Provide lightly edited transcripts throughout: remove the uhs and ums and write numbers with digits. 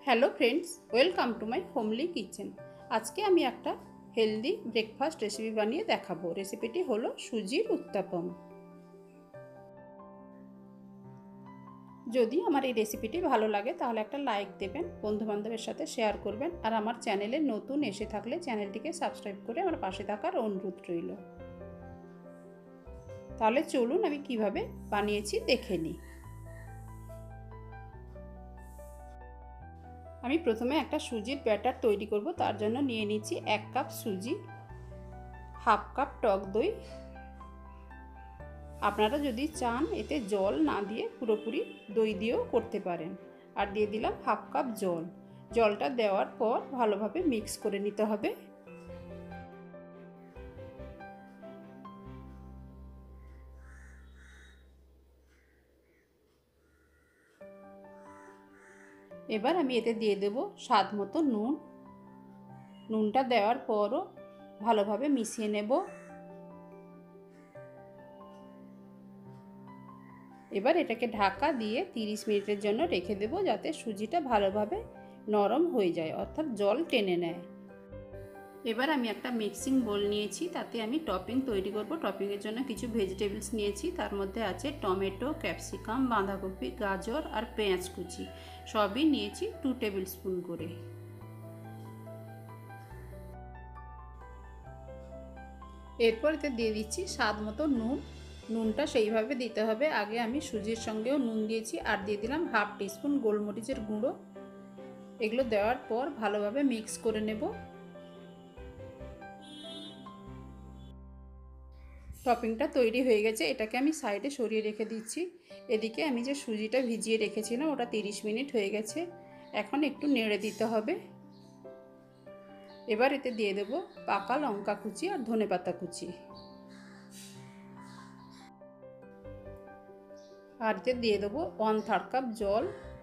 Hello friends, welcome to my homely kitchen. আজকে আমি একটা হেলদি ব্রেকফাস্ট রেসিপি বানিয়ে দেখাবো। রেসিপিটি হলো সুজির উত্তাপম। যদি আমার এই রেসিপিটি ভালো লাগে তাহলে একটা লাইক দেবেন, বন্ধুবান্ধবের সাথে শেয়ার করবেন, আর আমার চ্যানেলে নতুন এসে থাকলে চ্যানেলটিকে সাবস্ক্রাইব করে আমার পাশে থাকার অনুরোধ রইল। তাহলে চলুন আমি কিভাবে বানিয়েছি দেখে নিই। আমি প্রথমে একটা সুজির ব্যাটার তৈরি করব। তার জন্য নিয়ে নিচ্ছি 1 কাপ সুজি, হাফ কাপ টক দই। আপনারা যদি চান এতে জল না দিয়ে পুরোপুরি দই দিয়েও করতে পারেন। আর দিয়ে দিলাম হাফ কাপ জল। জলটা দেওয়ার পর ভালোভাবে মিক্স করে নিতে হবে। এবার আমি এতে দিয়ে দেব স্বাদ মতো নুন। নুনটা দেওয়ার পরও ভালোভাবে মিশিয়ে নেব। এবার এটাকে ঢাকা দিয়ে 30 মিনিটের জন্য রেখে দেব, যাতে সুজিটা ভালোভাবে নরম হয়ে যায়, অর্থাৎ জল টেনে নেয়। এবার আমি একটা মিক্সিং বোল নিয়েছি, তাতে আমি টপিং তৈরি করব। টপিংয়ের জন্য কিছু ভেজিটেবলস নিয়েছি। তার মধ্যে আছে টমেটো, ক্যাপসিকাম, বাঁধাকপি, গাজর আর পেঁয়াজ কুচি। সবই নিয়েছি 2 টেবিল স্পুন করে। এরপর এতে দিয়ে দিচ্ছি স্বাদ মতো নুন। নুনটা সেইভাবে দিতে হবে। আগে আমি সুজির সঙ্গেও নুন দিয়েছি। আর দিয়ে দিলাম হাফ টিস্পুন গোলমরিচের গুঁড়ো। এগুলো দেওয়ার পর ভালোভাবে মিক্স করে নেব। টপিংটা তৈরি হয়ে গেছে, এটাকে আমি সাইডে সরিয়ে রেখে দিচ্ছি। এদিকে আমি যে সুজিটা ভিজিয়ে রেখেছিলাম ওটা 30 মিনিট হয়ে গেছে। এখন একটু নেড়ে দিতে হবে। এবার এতে দিয়ে দেব পাকা লঙ্কা কুচি আর ধনেপাতা কুচি। আর এতে দিয়ে দেবো 1/3 কাপ জল।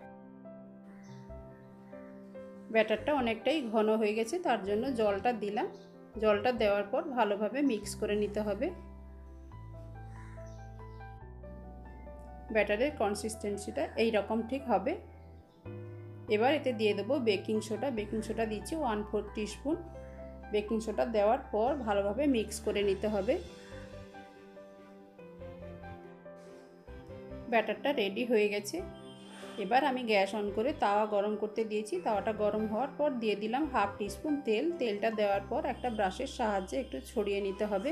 ব্যাটারটা অনেকটাই ঘন হয়ে গেছে, তার জন্য জলটা দিলাম। জলটা দেওয়ার পর ভালোভাবে মিক্স করে নিতে হবে। ব্যাটারের কনসিস্টেন্সিটা এই রকম ঠিক হবে। এবার এতে দিয়ে দেবো বেকিং সোডা। বেকিং সোডা দিচ্ছি 1/4 টিস্পুন। বেকিং সোডা দেওয়ার পর ভালোভাবে মিক্স করে নিতে হবে। ব্যাটারটা রেডি হয়ে গেছে। এবার আমি গ্যাস অন করে তাওয়া গরম করতে দিয়েছি। তাওয়াটা গরম হওয়ার পর দিয়ে দিলাম হাফ টিস্পুন তেল। তেলটা দেওয়ার পর একটা ব্রাশের সাহায্যে একটু ছড়িয়ে নিতে হবে।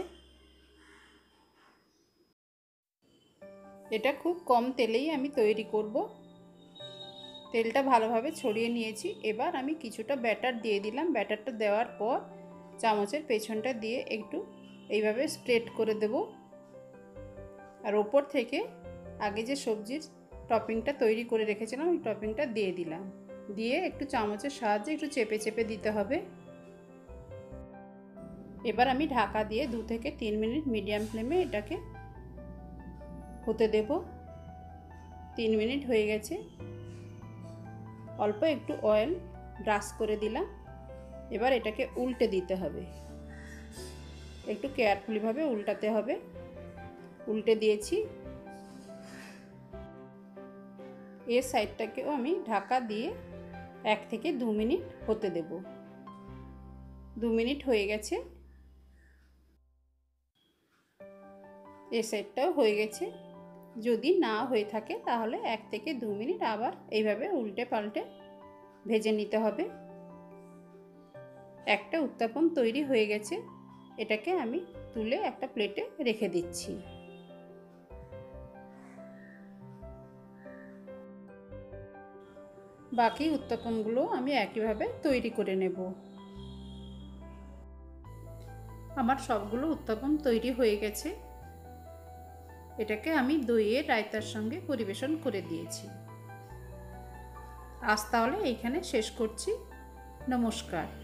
এটা খুব কম তেলেই আমি তৈরি করব। তেলটা ভালোভাবে ছড়িয়ে নিয়েছি। এবার আমি কিছুটা ব্যাটার দিয়ে দিলাম। ব্যাটারটা দেওয়ার পর চামচের পেছনটা দিয়ে একটু এইভাবে স্প্রেড করে দেব। আর ওপর থেকে আগে যে সবজির টপিংটা তৈরি করে রেখেছিলাম ওই টপিংটা দিয়ে দিলাম। দিয়ে একটু চামচের সাহায্যে একটু চেপে চেপে দিতে হবে। এবার আমি ঢাকা দিয়ে 2 থেকে 3 মিনিট মিডিয়াম ফ্লেমে এটাকে হতে দেব। 3 মিনিট হয়ে গেছে। অল্প একটু অয়েল ব্রাশ করে দিলাম। এবার এটাকে উল্টে দিতে হবে। একটু কেয়ারফুলিভাবে উল্টাতে হবে। উল্টে দিয়েছি। এর সাইডটাকেও আমি ঢাকা দিয়ে 1 থেকে 2 মিনিট হতে দেব। 2 মিনিট হয়ে গেছে। এই সাইডটাও হয়ে গেছে। যদি না হয়ে থাকে তাহলে 1 থেকে 2 মিনিট আবার এইভাবে উল্টে পাল্টে ভেজে নিতে হবে। একটা উত্তাপম তৈরি হয়ে গেছে। এটাকে আমি তুলে একটা প্লেটে রেখে দিচ্ছি। বাকি উত্তাপমগুলো আমি একইভাবে তৈরি করে নেব। আমার সবগুলো উত্তাপম তৈরি হয়ে গেছে। এটাকে আমি দইয়ের রায়তার সঙ্গে পরিবেশন করে দিয়েছি। আজ তাহলে এইখানে শেষ করছি। নমস্কার।